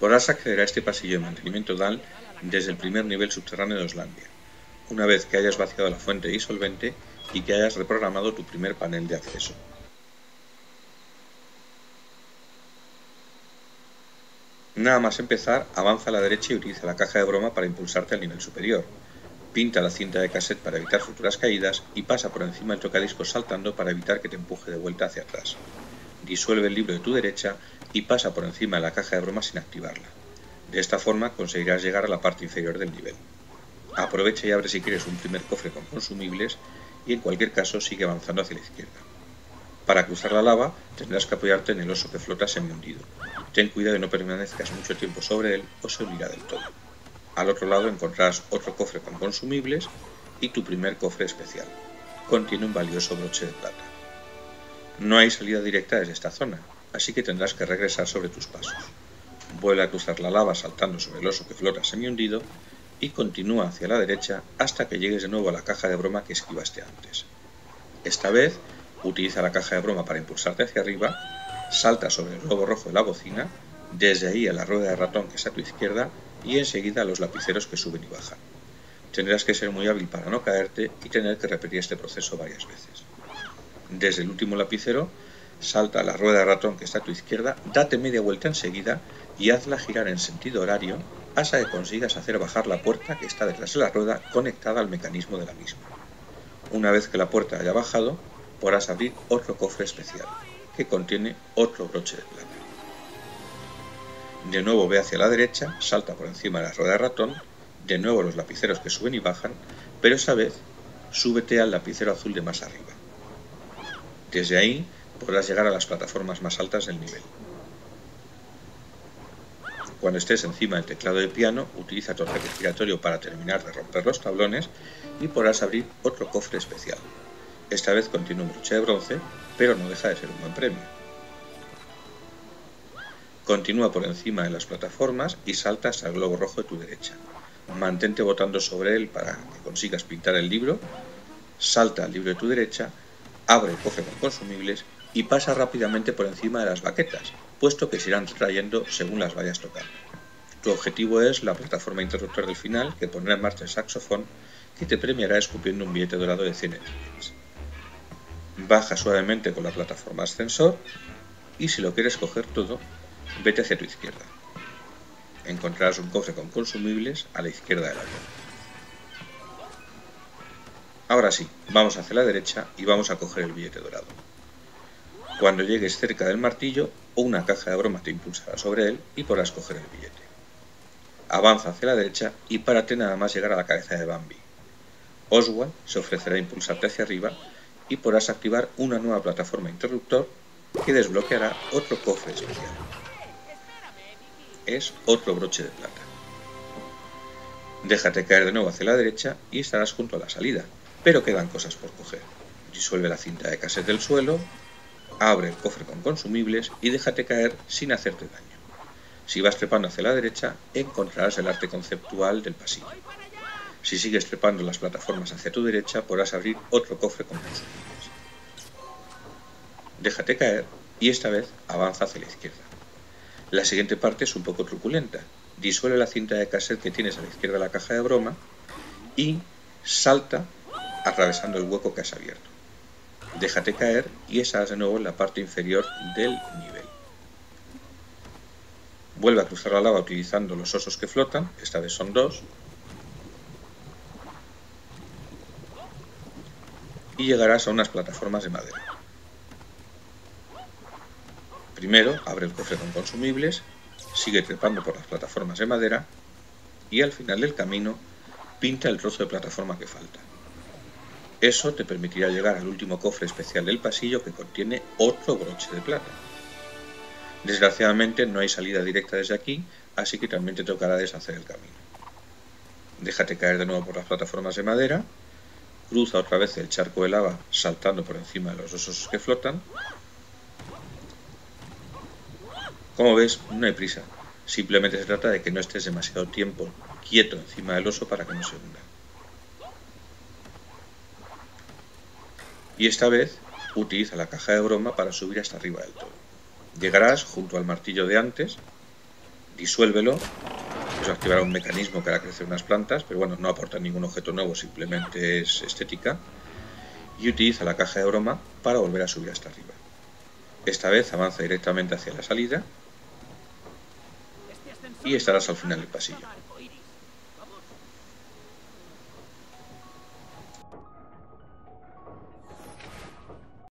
Podrás acceder a este pasillo de mantenimiento DAL desde el primer nivel subterráneo de Oslandia, una vez que hayas vaciado la fuente disolvente y que hayas reprogramado tu primer panel de acceso. Nada más empezar, avanza a la derecha y utiliza la caja de broma para impulsarte al nivel superior. Pinta la cinta de cassette para evitar futuras caídas y pasa por encima del tocadiscos saltando para evitar que te empuje de vuelta hacia atrás. Disuelve el libro de tu derecha y pasa por encima de la caja de broma sin activarla. De esta forma conseguirás llegar a la parte inferior del nivel. Aprovecha y abre si quieres un primer cofre con consumibles y en cualquier caso sigue avanzando hacia la izquierda. Para cruzar la lava tendrás que apoyarte en el oso que flota semi-hundido. Ten cuidado de no permanezcas mucho tiempo sobre él o se hundirá del todo. Al otro lado encontrarás otro cofre con consumibles y tu primer cofre especial. Contiene un valioso broche de plata. No hay salida directa desde esta zona, así que tendrás que regresar sobre tus pasos. Vuelve a cruzar la lava saltando sobre el oso que flota semi-hundido y continúa hacia la derecha hasta que llegues de nuevo a la caja de broma que esquivaste antes. Esta vez utiliza la caja de broma para impulsarte hacia arriba, salta sobre el globo rojo de la bocina, desde ahí a la rueda de ratón que está a tu izquierda y enseguida a los lapiceros que suben y bajan. Tendrás que ser muy hábil para no caerte y tener que repetir este proceso varias veces. Desde el último lapicero, salta a la rueda de ratón que está a tu izquierda, date media vuelta enseguida y hazla girar en sentido horario hasta que consigas hacer bajar la puerta que está detrás de la rueda conectada al mecanismo de la misma. Una vez que la puerta haya bajado, podrás abrir otro cofre especial, que contiene otro broche de plata. De nuevo ve hacia la derecha, salta por encima de la rueda de ratón, de nuevo los lapiceros que suben y bajan, pero esta vez súbete al lapicero azul de más arriba. Desde ahí podrás llegar a las plataformas más altas del nivel. Cuando estés encima del teclado de piano, utiliza tu ataque giratorio para terminar de romper los tablones y podrás abrir otro cofre especial. Esta vez contiene un broche de bronce, pero no deja de ser un buen premio. Continúa por encima de las plataformas y salta hasta el globo rojo de tu derecha. Mantente botando sobre él para que consigas pintar el libro, salta al libro de tu derecha, abre el cofre con consumibles y pasa rápidamente por encima de las baquetas, puesto que se irán trayendo según las vayas tocando. Tu objetivo es la plataforma interruptor del final, que pondrá en marcha el saxofón, que te premiará escupiendo un billete dorado de 100 etiquetas. Baja suavemente con la plataforma ascensor y si lo quieres coger todo, vete hacia tu izquierda. Encontrarás un cofre con consumibles a la izquierda de la puerta. Ahora sí, vamos hacia la derecha y vamos a coger el billete dorado. Cuando llegues cerca del martillo, una caja de broma te impulsará sobre él y podrás coger el billete. Avanza hacia la derecha y párate nada más llegar a la cabeza de Bambi. Oswald se ofrecerá a impulsarte hacia arriba y podrás activar una nueva plataforma interruptor que desbloqueará otro cofre especial. Es otro broche de plata. Déjate caer de nuevo hacia la derecha y estarás junto a la salida, pero quedan cosas por coger. Disuelve la cinta de cassette del suelo, abre el cofre con consumibles y déjate caer sin hacerte daño. Si vas trepando hacia la derecha, encontrarás el arte conceptual del pasillo. Si sigues trepando las plataformas hacia tu derecha, podrás abrir otro cofre con consumibles. Déjate caer y esta vez avanza hacia la izquierda. La siguiente parte es un poco truculenta. Disuelve la cinta de cassette que tienes a la izquierda de la caja de broma y salta atravesando el hueco que has abierto. Déjate caer y estarás de nuevo en la parte inferior del nivel. Vuelve a cruzar la lava utilizando los osos que flotan, esta vez son 2, y llegarás a unas plataformas de madera. Primero abre el cofre con consumibles, sigue trepando por las plataformas de madera y al final del camino pinta el trozo de plataforma que falta. Eso te permitirá llegar al último cofre especial del pasillo que contiene otro broche de plata. Desgraciadamente no hay salida directa desde aquí, así que también te tocará deshacer el camino. Déjate caer de nuevo por las plataformas de madera, cruza otra vez el charco de lava saltando por encima de los osos que flotan. Como ves, no hay prisa, simplemente se trata de que no estés demasiado tiempo quieto encima del oso para que no se hunda. Y esta vez utiliza la caja de broma para subir hasta arriba del todo. Llegarás junto al martillo de antes, disuélvelo. Eso activará un mecanismo que hará crecer unas plantas, pero bueno, no aporta ningún objeto nuevo, simplemente es estética. Y utiliza la caja de broma para volver a subir hasta arriba. Esta vez avanza directamente hacia la salida y estarás al final del pasillo.